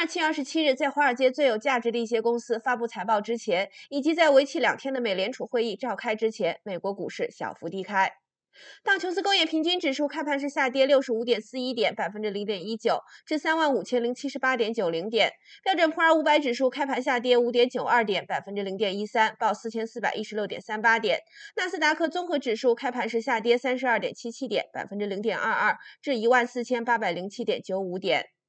7月27日，在华尔街最有价值的一些公司发布财报之前，以及在为期2天的美联储会议召开之前，美国股市小幅低开。道琼斯工业平均指数开盘时下跌65.41点，0.19%，至35078.90点。标准普尔500指数开盘下跌5.92点，0.13%，报4416.38点。纳斯达克综合指数开盘时下跌32.77点，0.22%，至14807.95点。